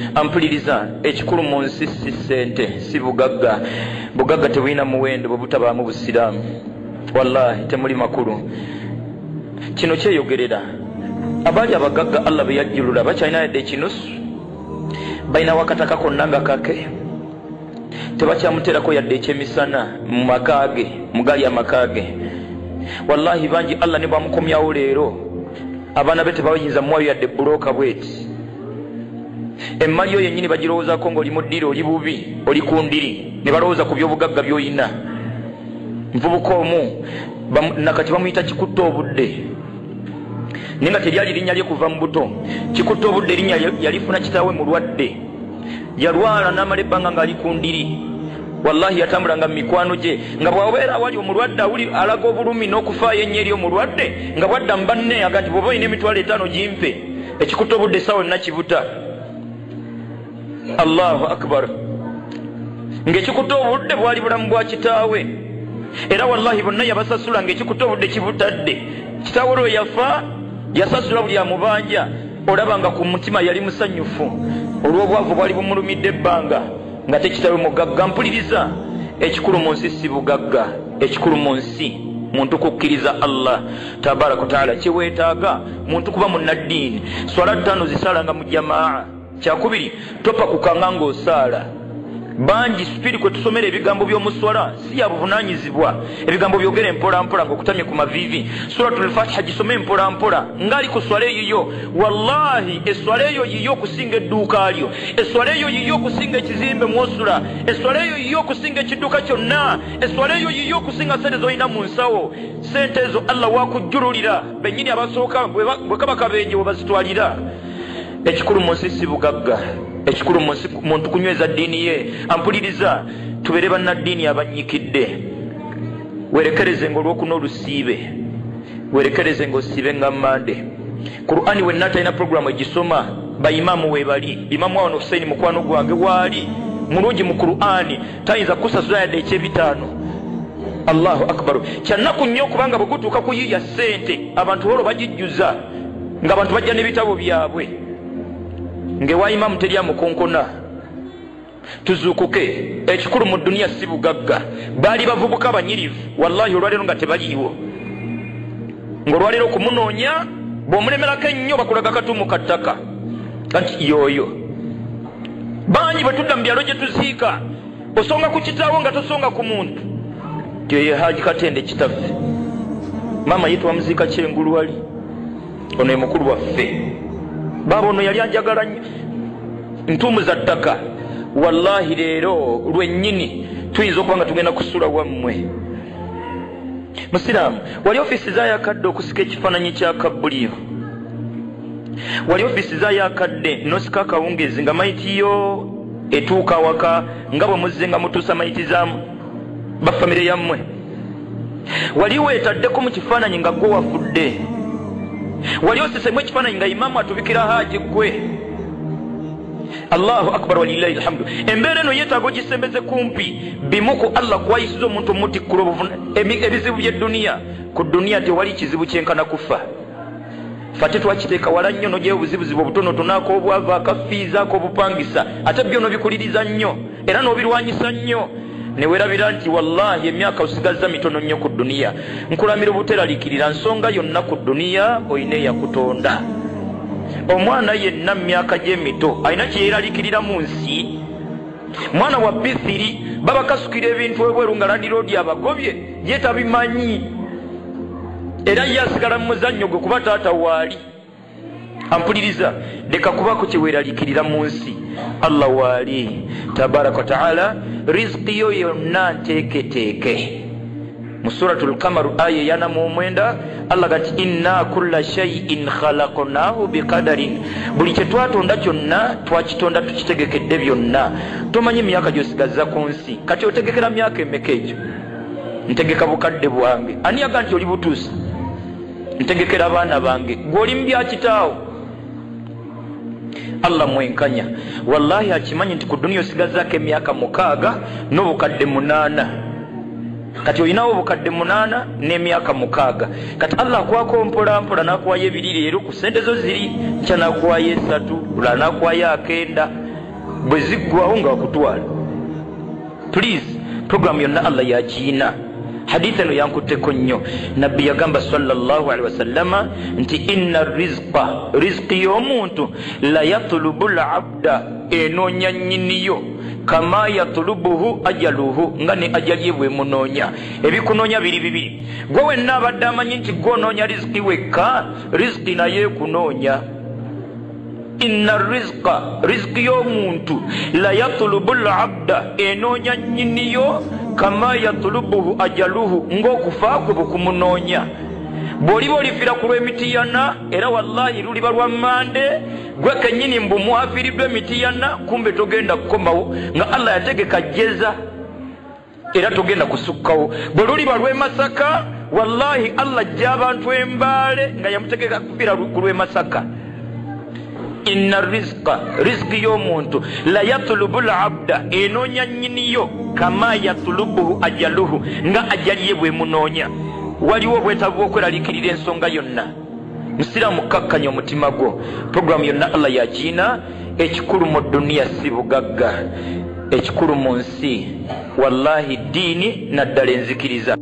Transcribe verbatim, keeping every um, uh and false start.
ampuliriza ekikulu mu nsi si ssente si bugagga. Bugagga tebulina muwendo bwe butabaamu busiraamu. Wallahi temuli makulu. Kino kyeyogerera abaali abagagga Allah be yajjulula bakyalina yadde ekinusu, balina wakataka konna nga kake, tebakyamuterako yadde ekyemisana mu makaage mugali amakaage. Wallahi bangi Allah ne bamukomyawo leero abaana be tebayinza muwayo yadde bulooka bweti. Emmali yo yennyini bagirowoozaako ng'oli mu ddiri oli bubi oli ku ndiri, ne balowooza ku by'obugagga by'oyina. Nvubuka omu nakati bamuyita kikutta obudde, naye nga teryali linnya lye kuva mu buto. Kikutta obudde linnya yalifuna kitaawe mulwadde, yalwala n'amala ebbanga ng'ali ku ndiri. Wallahi yatambulanga mu mikwano gye nga bw'abeera awali omulwadde awuli alaga obulumi n'okufaayo ennyo eri omulwadde nga bwadda mu banne agati bw'oba olina emitwalo etaano gimpe. Ekikutta obudde sawa nakibuta. Allahu akbar. Ng'ekikutta obudde bwali bulamu bwa kitaawe, era wallahi bonna yabasasula ng'ekikutta obudde kibutadde. Kitaawe olwo yafa yasasula buli amubanja, olaba nga ku mutima yali musanyufu olw'obwavu bwali bumulumidde ebbanga nga tekitaawe mugagga. Mpuliriza, ekikulu mu nsi si bugagga, ekikulu mu nsi muntu kukkiriza Allah tabaraka taala. Kyeweetaaga muntu kuba munnaddiini. Swala ttaano zisalanga mu jamaa. Kyakubiri, topa kukanga ng'osaala. Bangi supiri kwe tusomera ebigambo by'omuswala si ya buvunaanyizibwa. Ebigambo byogere mpola mpola ng'okutamye ku mavivi. Suratul Fatiha gisome mpola mpola ngali ku swala eyo. Wallahi eswala eyo yiyo kusinga edduuka lyo, eswala eyo yiyo kusinga ekizimbe mwosula, eswala eyo yiyo kusinga ekidduka kyonna, eswala eyo yiyo kusinga sente z'olina mu nsawo. Sente ezo Allah wakujjululira bennyini abasooka bwe kaba kabenje bwe bazitwalira. Ekikulu mu nsi si bugagga, ekikulu mu nsi muntu kunyweza ddiini ye. Ampuliriza, tubeere bannaddiini abanyikidde. Werekereze ng'olwokuna olusiibe, werekereze ng'osiibe ngammande. Qur'ani wenna talina programu egisoma bayimaamu weebali. Imaamu Awan Hussein mukwano gwange waali mulungi mu Qur'ani, tayinza kusasula yadde ekyebitaano. Allahu akbar. Kyannaku nnyo kubanga bwe gutuuka kuyiiya ssente abantu olwo bagijjuza ng'abantu bajja n'ebitabo byabwe. Ngewa imamu terya mukonkona. Tuzuukuke, ekikulu mu duniya si bugagga. Baali bavubuka banyirivu, wallahi olwaleero nga tebaliiwo. Ng'olwaleero okumunoonya bw'omulemerako ennyo bakulaga katumu ka ttaka kati yooyo. Bangi bwe tudda mu byalo gye tuziika osonga ku kitaawo nga tosonga ku muntu. Tyoye Haji Katende kitaffe, maama ye twamuziika Kyengulu wali, ono ye mukulu waffe. Baba ono yali anjagala ntuumu za ttaka. Wallahi leero lwennyini tuyinza okuba nga tugenda kusula wammwe. Musiraamu, wali ofiisi zaayakadde okusika ekifaananyi kya Kabuliyo, wali ofiisi zaayakadde n'osika akawungeezi nga mayiti yo etuuka waka nga bwe muzze nga mutuusa mayiti za bafamire yammwe. Wali weetaddeko mu kifaananyi nga gwe wafudde, wali osesemu ekifaananyi nga imaamu atubikira Haji gwe. Allahu akbar walillahi alhamdu. Embeera eno yeetaaga ogisembeze kumpi bimu ku Allah kuwayisiza omuntu omutikkula ebizibu by'edduniya. Ku dduniya tewali kizibu kyenkana kufa. Fate twakiteeka wala nnyo n'ogyeyo obuzibuzibu obutonotono ak'obwava akafiiza ak'obupangisa ate byo nobikuliriza nnyo era n'obirwanyisa nnyo ne weerabira nti wallahi emyaka osigazza mitono nnyo ku dduniya. Nkulamira obuteraliikirira nsonga yonna ku dduniya oyina eyakutonda. Omwana yenna myaka gye mito alina kye yeeraliikirira mu nsi. Mwana wa Bisiri baba kasukira ebintu ebweru nga landiroodi abagobye ye tabimanyi era ye asigala mu muzannyo gwe kuba taata waali. Ampuliriza, leka kubako kye weeraliikirira mu nsi. Allah waali tabaraka wa taala riziki yo yonna nteeketeeke. Mu suratul Qamar aya yana mu mwenda Allah gati inna kulla shay'in khalaqnahu biqadarin. Buli kye twatonda kyonna twakitonda tukitegekedde byonna. Tomanyi myaka gy'osigazza ku nsi kati otegekera myaka emeka egyo. Ntegeka bukadde bwange, ani yaga nti oli butuusa? Ntegekera abaana bange, gw'oli mu bya kitaawo. Allah mwenkanya wallahi akimanyi nti ku dduniya osigazzaako emyaka mukaaga n'obukadde munaana. Kati olinawo obukadde munaana n'emyaka mukaaga. Kati Allah akwako mpola mpola n'akuwayo ebiri leero ku ssente zo ziri, nkya n'akuwayo esatu, lula n'akuwayo akenda. bwe ziggwawo nga wakutwala. Please, program yonna Allah yakiina. Hadithi eno yankutteko nnyo. Nabbi yagamba sallallahu alaihi wasallama nti inna rizqa, rizqi y'omuntu la yatlubu al-abda, enoonya nnyiniyo kama yatulubuhu ajaluhu, nga ne ajali ye bwe munoonya. Ebikunoonya biri bibiri. Gwe wenna abadde amanyi nti gw'onoonya rizqi wekka, rizqi naye kunoonya. Inna rizqa, rizqi y'omuntu la yatlubu al-abda, enoonya nnyiniyo kama yatulubuhu ajaluhu, ng'okufa kwe bwe kumunoonya. Bw'oliba olifira ku lw'emitiyana, era wallahi luliba lwa mmande, gwe kennyini mbu mwafiiriddwa emitiyana, kumbe togenda kukomawo nga Allah yategeka jjeza, era togenda kusukkawo. Bwe luliba lw'e Masaka, wallahi Allah ajja abantu embaale nga yamutegeka kufira ku lw'e Masaka. Inna rizqa, rizqi y'omuntu la yatlubu al-abda, enoonya nnyiniyo kama yatlubuhu ajaluhu, nga ajali ye bwe munoonya. Waliwo obwetaavu bw'okweraliikirira ensonga yonna. Musiraamu kakkanya omutima gwo. Programu yonna Allah yakiina. Ekikulu mu duniya si bugagga, ekikulu mu nsi wallahi ddiini naddala enzikiriza.